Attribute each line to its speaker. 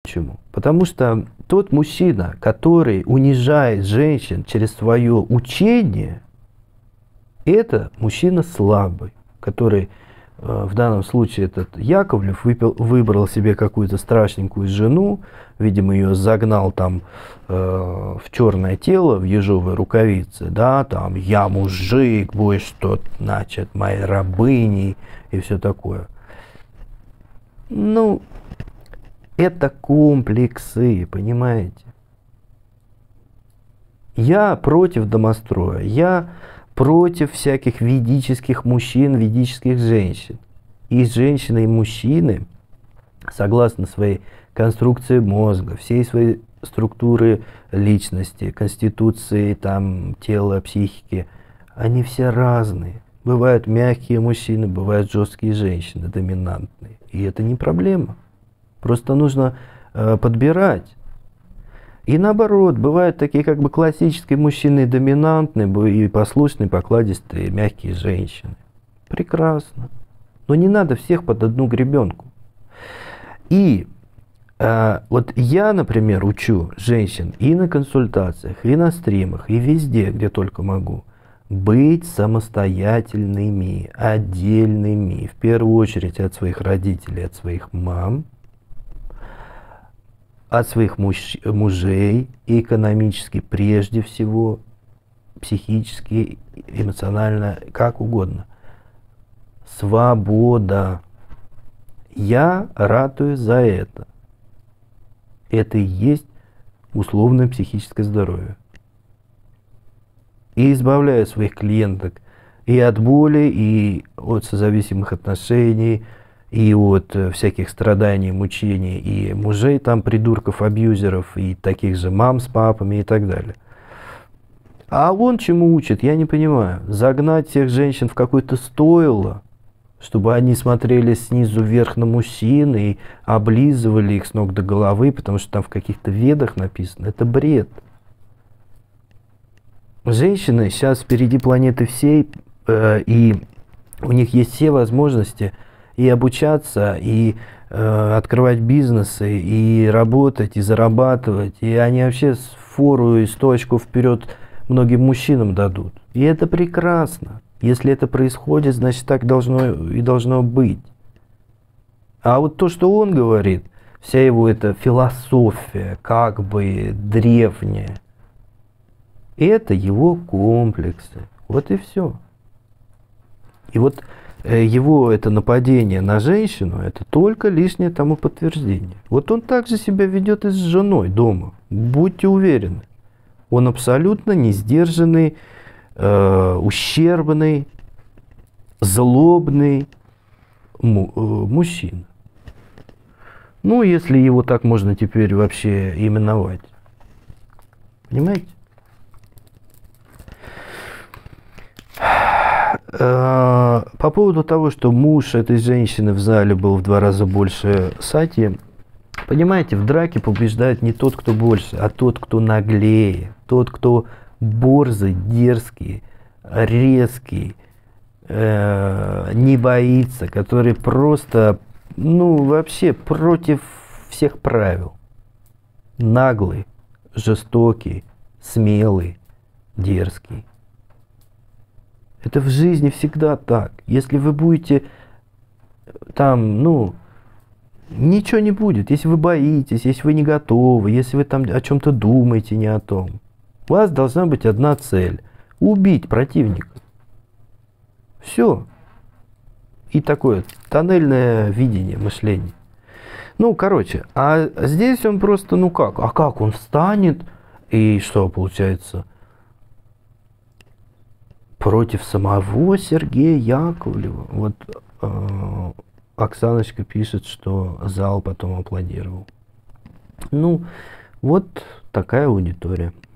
Speaker 1: почему. Потому что тот мужчина, который унижает женщин через свое учение, это мужчина слабый, который в данном случае этот Яковлев выбрал себе какую-то страшненькую жену, видимо, ее загнал там в черное тело, в ежовые рукавицы, да, там я мужик, будешь тут, значит, моей рабыней и все такое. Ну, это комплексы, понимаете? Я против домостроя, я против всяких ведических мужчин, ведических женщин. И женщины, и мужчины, согласно своей конструкции мозга, всей своей структуры личности, конституции, там, тела, психики, они все разные. Бывают мягкие мужчины, бывают жесткие женщины, доминантные. И это не проблема. Просто нужно подбирать. И наоборот, бывают такие как бы классические мужчины, доминантные и послушные, покладистые, мягкие женщины. Прекрасно. Но не надо всех под одну гребенку. И вот я, например, учу женщин и на консультациях, и на стримах, и везде, где только могу, быть самостоятельными, отдельными, в первую очередь от своих родителей, от своих мам, от своих мужей, и экономически прежде всего, психически, эмоционально, как угодно. Свобода. Я ратую за это. Это и есть условное психическое здоровье. И избавляю своих клиенток и от боли, и от созависимых отношений, и от всяких страданий, мучений, и мужей там, придурков, абьюзеров, и таких же мам с папами и так далее. А он чему учит, я не понимаю. Загнать всех женщин в какое-то стойло, чтобы они смотрели снизу вверх на мужчин и облизывали их с ног до головы, потому что там в каких-то ведах написано. Это бред. Женщины сейчас впереди планеты всей, и у них есть все возможности и обучаться, и открывать бизнесы, и работать, и зарабатывать. И они вообще фору и 100 очков вперед многим мужчинам дадут. И это прекрасно. Если это происходит, значит так должно быть. А вот то, что он говорит, вся его эта философия, как бы древняя, это его комплексы. Вот и все. И вот его это нападение на женщину, это только лишнее тому подтверждение. Вот он также себя ведет и с женой дома. Будьте уверены. Он абсолютно не сдержанный, ущербный, злобный мужчина. Ну, если его так можно теперь вообще именовать. Понимаете? По поводу того, что муж этой женщины в зале был в 2 раза больше Сати, понимаете, в драке побеждает не тот, кто больше, а тот, кто наглее, тот, кто борзый, дерзкий, резкий, не боится, который просто, ну, вообще против всех правил. Наглый, жестокий, смелый, дерзкий. Это в жизни всегда так. Если вы будете там, ну, ничего не будет. Если вы боитесь, если вы не готовы, если вы там о чем-то думаете не о том. У вас должна быть одна цель – убить противника. Все. И такое тоннельное видение, мышление. Ну, короче, а здесь он просто, ну как? А как он встанет и что получается? Против самого Сергея Яковлева. Вот Оксаночка пишет, что зал потом аплодировал. Ну, вот такая аудитория.